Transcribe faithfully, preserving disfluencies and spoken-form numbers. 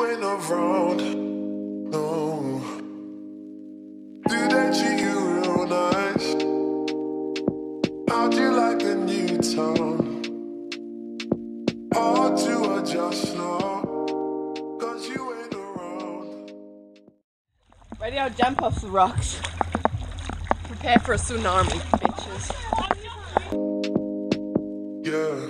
ain't around, no. Do they treat you real nice? How'd you like the new town? Hard to adjust now, cause you ain't around. Ready to jump off the rocks. Prepare for a tsunami, bitches. Yeah.